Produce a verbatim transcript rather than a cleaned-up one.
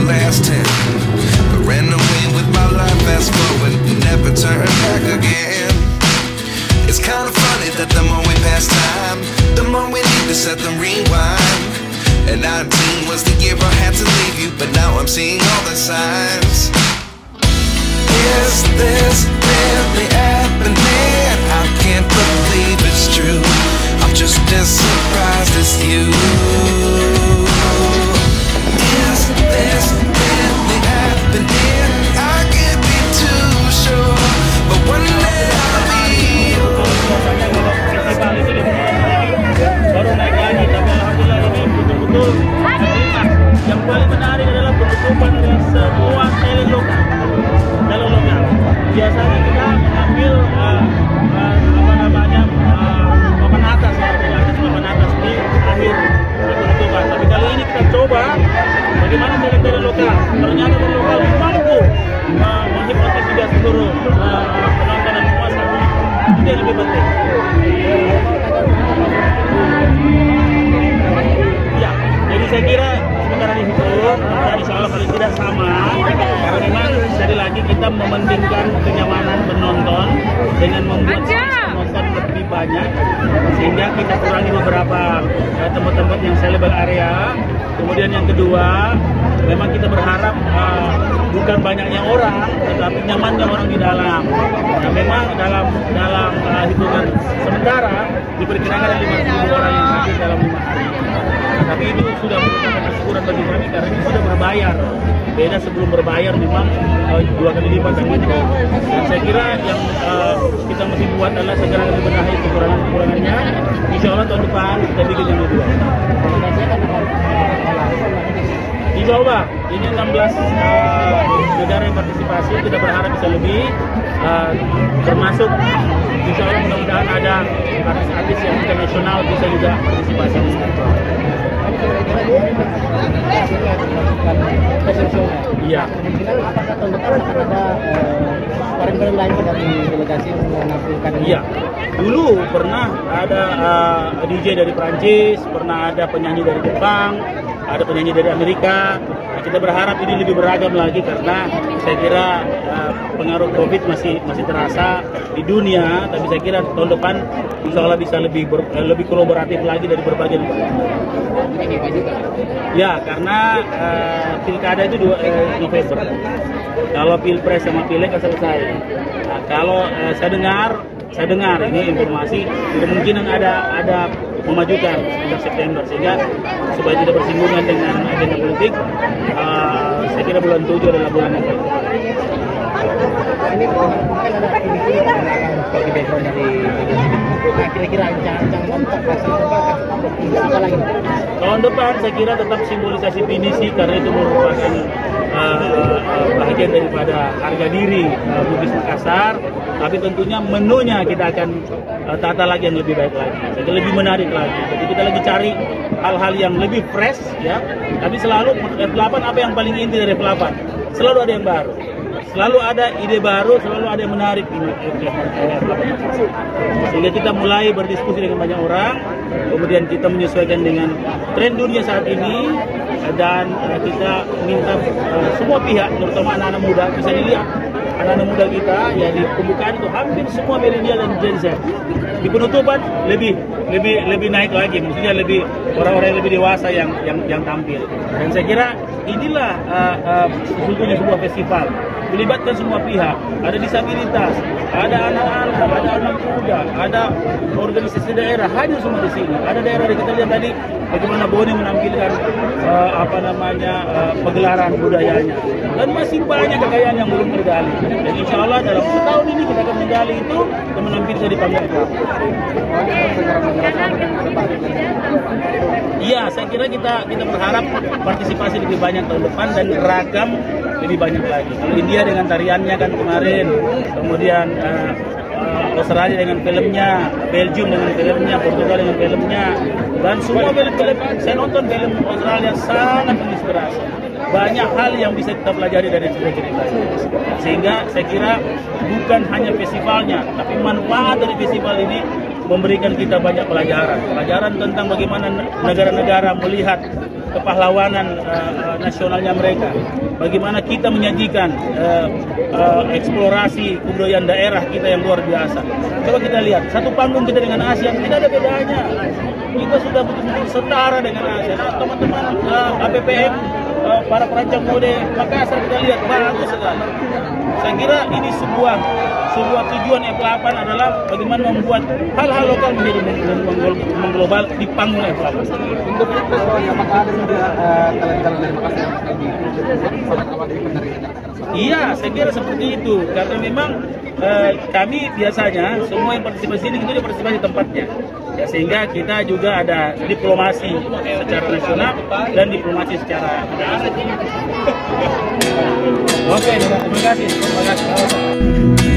last ten. But ran away with my life, fast forward, never turn back again. It's kind of funny that the more we pass time, the more we need to set the rewind. And nineteen was the year I had to leave you, but now I'm seeing all the signs. Is this really happening? I can't believe it's true. I'm just as surprised as you. Is this really happening? I can't be too sure, but one day I'll be. Baru naik lagi, tapi alhamdulillah ini betul-betul yang paling menarik adalah penutupan dari semua talent lokal. Talent lokal. Biasanya kita mengambil uh, uh, apa namanya uh, papan atas ya, dari atas papan atas di akhir penutupan. Tapi kali ini kita coba bagaimana talent-talent lokal. Ternyata talent lokal mampu uh, menghipnotis juga seluruh uh, penonton dan penguasa. Itu yang lebih penting. Ya, jadi saya kira sementara di situ, dan insya Allah paling tidak sama, karena memang sekali lagi kita mementingkan kenyamanan penonton dengan membuat penonton lebih banyak, sehingga kita kurangi beberapa uh, tempat-tempat yang sellable area. Kemudian yang kedua, memang kita berharap uh, bukan banyaknya orang, tetapi nyamannya orang di dalam. Nah, memang dalam dalam uh, hitungan sementara diperkirakan ada lima ribu orang yang hadir dalam lima hari. Tapi itu sudah merupakan kesyukuran bagi kami karena ini sudah berbayar. Beda sebelum berbayar memang uh, dua kali lipat dan itu. Dan saya kira yang uh, kita mesti buat adalah segera membenahi kekurangan-kekurangannya. Insya Allah tahun depan kita bikin yang kedua. Insya Allah ini enam belas uh, negara yang partisipasi, kita berharap bisa lebih, uh, termasuk insya Allah mudah-mudahan ada artis-artis yang internasional bisa juga partisipasi di sini. Iya. Apakah tahun depan akan ada varian lain dari delegasi menampilkan? Iya. Dulu pernah ada uh, D J dari Prancis, pernah ada penyanyi dari Jepang, ada penyanyi dari Amerika. Nah, kita berharap ini lebih beragam lagi karena saya kira uh, pengaruh COVID masih masih terasa di dunia. Tapi saya kira tahun depan insya Allah bisa lebih ber, uh, lebih kolaboratif lagi dari berbagai negara. Ya, karena uh, pilkada itu dua uh, November. Kalau pilpres sama pileg kan selesai. Nah, kalau uh, saya dengar, saya dengar ini informasi kemungkinan ada ada memajukan sekitar September, sehingga supaya tidak bersinggungan dengan agenda politik, uh, saya kira bulan tujuh adalah bulan yang paling tepat. Ini mungkin ada aktiviti yang akan sebagai background dari nah, kira-kira rencana-rencana apa lagi? Tahun depan saya kira tetap simbolisasi pinisi karena itu merupakan uh, uh, bagian daripada harga diri uh, Bugis Makassar. Tapi tentunya menunya kita akan uh, tata lagi yang lebih baik lagi, jadi lebih menarik lagi. Jadi kita lagi cari hal-hal yang lebih fresh ya. Tapi selalu F delapan apa yang paling inti dari F delapan? Selalu ada yang baru. Selalu ada ide baru, selalu ada yang menarik di F delapan. Sehingga kita mulai berdiskusi dengan banyak orang, kemudian kita menyesuaikan dengan tren dunia saat ini, dan uh, kita minta uh, semua pihak, terutama anak-anak muda, bisa dilihat anak-anak muda kita ya di pembukaan itu hampir semua milenial dan Gen Z. Di penutupan lebih lebih lebih naik lagi, maksudnya lebih orang-orang yang lebih dewasa yang yang yang tampil. Dan saya kira inilah uh, uh, sesungguhnya sebuah festival, melibatkan semua pihak, ada disabilitas, ada anak-anak, ada anak muda, ada organisasi daerah, hadir semua di sini. Ada daerah yang kita lihat tadi bagaimana Boni menampilkan uh, apa namanya uh, pegelaran budayanya, dan masih banyak kekayaan yang belum tergali. Dan insya Allah dalam setahun ini kita akan menggali itu dan menampilkan di panggung. Iya, saya kira kita kita berharap partisipasi lebih banyak tahun depan dan ragam lebih banyak lagi. Kalau India dengan tariannya kan kemarin, kemudian uh, uh, Australia dengan filmnya, Belgium dengan filmnya, Portugal dengan filmnya, dan semua film-film saya nonton film Australia sangat menginspirasi. Banyak hal yang bisa kita pelajari dari cerita-cerita ini. Sehingga saya kira bukan hanya festivalnya, tapi manfaat dari festival ini memberikan kita banyak pelajaran. Pelajaran tentang bagaimana negara-negara melihat kepahlawanan uh, nasionalnya mereka. Bagaimana kita menyajikan uh, uh, eksplorasi kebudayaan daerah kita yang luar biasa. Coba kita lihat, satu panggung kita dengan ASEAN tidak ada bedanya. Kita sudah betul-betul setara dengan ASEAN. Nah, teman-teman uh, A P P M, uh, para perancang mode Makassar, kita lihat bagus sekali. Saya kira ini sebuah sebuah tujuan F delapan adalah bagaimana membuat hal-hal lokal menjadi mengglobal di panggung F delapan. Untuk itu, apakah ada juga talent-talent dari Makassar yang sangat awal dari penarikan? Iya, saya kira seperti itu. Karena memang eh, kami biasanya semua yang partisipasi ini itu partisipasi di tempatnya. Ya, sehingga kita juga ada diplomasi secara nasional dan diplomasi secara internasional. Oke, terima kasih. Terima kasih.